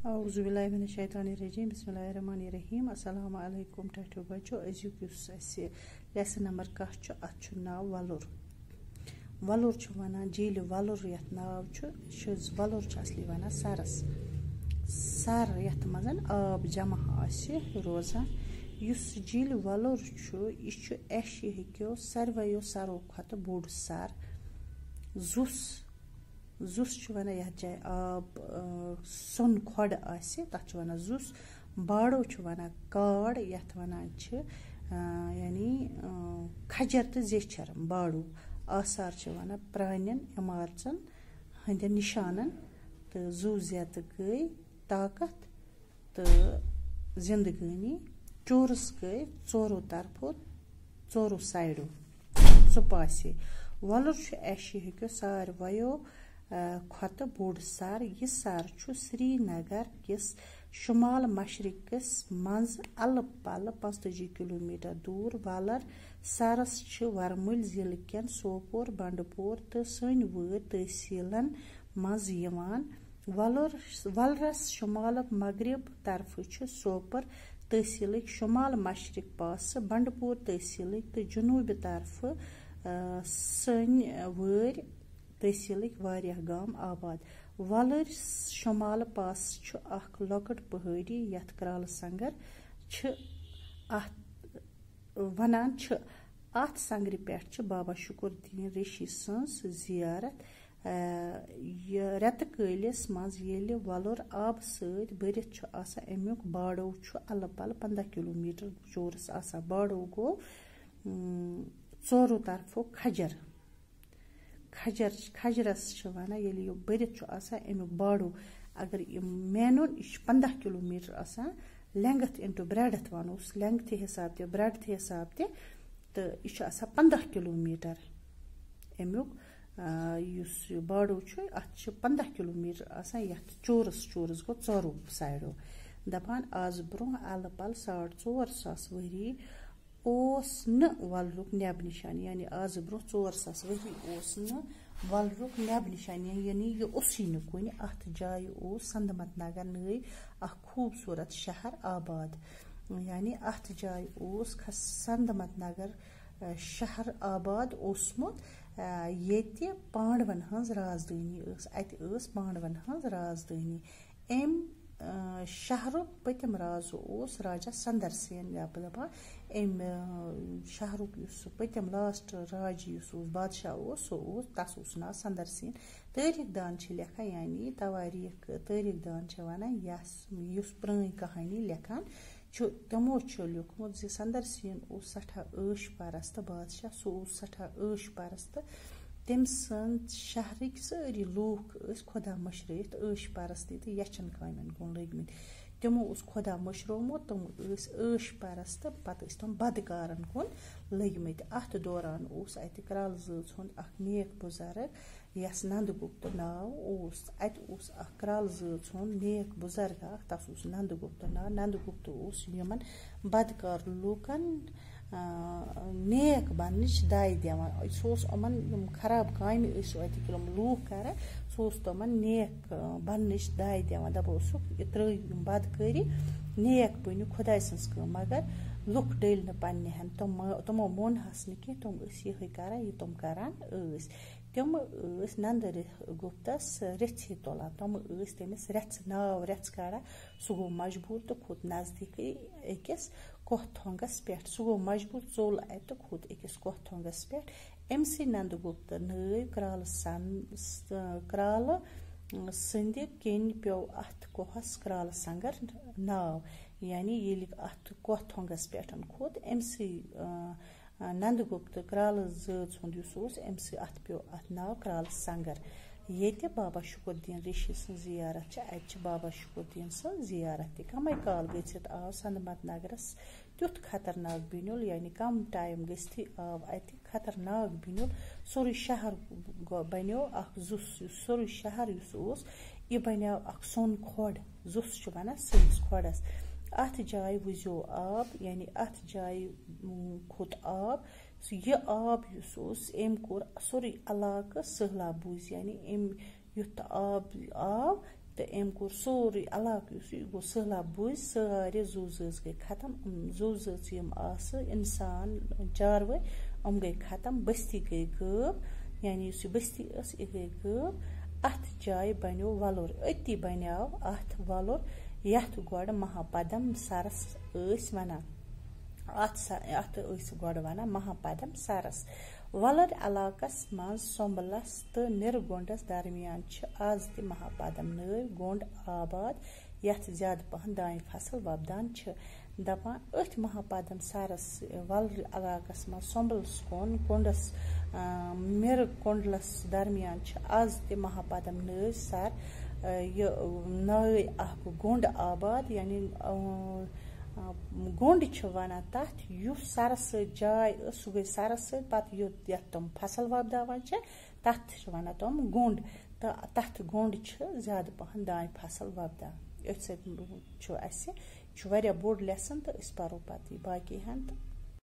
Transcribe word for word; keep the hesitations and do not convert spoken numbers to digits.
औज़ुबिल्लाहिमिनश्शैतानिर्रजीम बिस्मिल्लाहिर्रहमानिर्रहीम अस्सलामु अलैकुम टैटो बच्चो अजुक युस असे लेसन नंबर कह अत नाव वलुर वलुर वनान झील वलुर यथ नाव वलुर असली वनान सरस सर यथ मज आब जमा रोजान युस झील वलुर यह एशिया सारवो सरो खत बोड़ सर जुस जुस वन यथ जाए आब सोन खोड़ तथ वन जुस बाड़ो वन काड़ यथ वन यानी खजर तो जेछर बाड़ो आसार वन प्रान इमारतन हंद निशान तो जू जत गई ताकत तो जिंदगानी चोरस गई चोरो तरफो चोरो साइडो सुपासे वलुर एशिया सारवो खत बोड़ सर यह सर श्रीनगर किस शुमाल मशरकस मज अल पल पंचतजी किलोमीटर दूर वलर सरस वरमुल जिले कन सोपोर बंडपोर तो सन वोर तहसीलन मज वलर वलरस शुमाल मगरब तरफ सोपर तहसील शुमाल मशरक पास बंडपोर तहसील तो जनूब तरफ सन वर तहसील वारिया गाम आबाद वलर शुमाल पास लकट पहाड़ी यथ कराल संगर वनान अत संगर पे बाबा शुकुरुद्दीन रिशी सज जियारत रेत कलिस मज वलुर आब सत भरित अमुक बाड़ो अल पल पंद्रह किलोमीटर चोरस बाड़ो गो चोरो तरफो खजर खजर खजरस वन ये भरित अमुक बाड़ो अगर मेन यह पंद्रह किलोमीटर लेंगथ इंटू ब्रेडथ वनोस लेंगथ हिसाब ते ब्रेडथ हिसाब ते तो यह पंद्रह किलोमीटर अमुक बाड़ो अत पंद्रह किलोमीटर यथ चोरस चोरस गो चोरो साइडो दपान आज ब्रो अल पल साढ़ चोर सास वरी ओस न वलरुक नब निशान यानी आज ब्रो चोर सास वरी ओस न वलरुक नब निशान यानी यह उसी न कुन अत जाय ओस संदमत नगर नई अ खूबसूरत शहर आबाद यानी अत जाय ओस संदमत नगर शहर आबाद ओसमुत ये पांडवन हज राजधानी अत पांडवन हज राजधानी एम शहर पतम राज ओस राजा संदर सेन दपा अम शहर पतम लास्ट राज बादशाह सो तस ना संदर सेन तारीख दान लेखान यानी तवारीख तारीख दान वन यस प्रान कहानी लेखान तमो लिखमुत जि संदर सेन सठा ऐश परस्त बादशाह सो सठा ऐश परस्त तम सद शहरक सारी लूख खुदा मशरत ऐश परस्ती तो यचन कामन कुन लगमत तमो खुदा मशरोमुत तम ऐश परस्त पत तम बदकारन कुन लगमत अत दौरान अत कराल जज हुंद नेक बुजुर्ग यस नंदगुप्त नाव अत कराल जज हुंद नेक बुजुर्ग तस नंदगुप्त नाव नंदगुप्त यमन बदकार लूकन नेक बन दाय दिवान सोमन खराब काम लूख कर सोमन नेक बन दाय दिवान दपोस त्रो बदकारी नेक बनो खुदा सज मगर लुक डल पन्न तम तमो मोन हस न कह तम यह कर यह तम करान तम नंद गुप्तस रेथ तुलान तम तमिस रेथ नाव रेथ कड़ा सह गो मजबूर तो खोत नजदीक अकिस कोह थोंगस पे सह गो मजबूर चोल अत खोत अकिस कोह थोंगस पे अमसी नंदगुप्त नई कराल सन कराल संद कन पे अत कोहस कराल संगर नाव यानी ये अत कोह थोंगस पे खोत अमसी नंदगुप्त कराल जज हुंद अमस अत पे अत नाव कराल संगर ये बाबा शुकुरुद्दीन रिशी सज जियारत अत बाबा शुकुरुद्दीन सज जियारत कम काल गत आव संदमत नगरस तुथ खतरनाक बिनुल यानी कम टाइम गस्थि आव अत खतरनाक बिनुल सोर शहर बनो जुस सोर शहर यह बनो सोन खोड़ जुस वन सस खोड़स अत जाय वुजो आब यानी अत जाय खोत आब यह आब अम कोर सोरे इलाक सहलाबूज यानी अम युथ आब आव تہٕ أمۍ کوٚر سورُے علاقہٕ یُس یہِ گوٚو سہلاب بوٗزۍ سارے زُو زٲژ گٔے ختم زُو زٲژ یِم آسہٕ اِنسان چاروٲے یِم گٔے ختم بستی گٔے غٲب یعنی یُس یہِ بستی ٲس یہِ گٔے غٲب اَتھ جایہِ بنیو وَلُر أتی بنیو اَتھ وَلُر یَتھ گۄڈٕ مہاپدم سرس ٲسۍ وَنان اَتھ اَتھ ٲسۍ گۄڈٕ وَنان مہاپدم سرس وَلُر علاقس منٛز سُمبلس تہٕ نِرگونڈس درمیان چھِ آز تہِ مہاپدم نٲوۍ گونڈ آباد یَتھ زیادٕ پہن دانہِ فصل وۄپدان چھِ دپان أتھۍ مہاپدم سرس وَلرِ علاقس منٛز سُمبلس کُن کُنڈس مِر کُنڈلس درمیان چھِ آز تہِ مہاپدم نٲوۍ سر یہِ نٲوۍ اکھ گونڈ آباد یعنی گونڈ چھِ وَنان تَتھ یُس سرس سۭتۍ جاے ٲس سُہ گٔے سرس سۭتۍ پتہٕ یَتھ تِم فصل وۄپداوان چھِ تَتھ چھِ وَنان تِم گونڈ تہٕ تَتھ گونڈ چھِ زیادٕ پہن دانہِ فصل وۄپدان أتھۍ سۭتۍ چھُ اَسہِ یہِ چھُ واریاہ بوٚڑ لیسن تہٕ أسۍ پرو پتہٕ یہِ باقی ہن تہٕ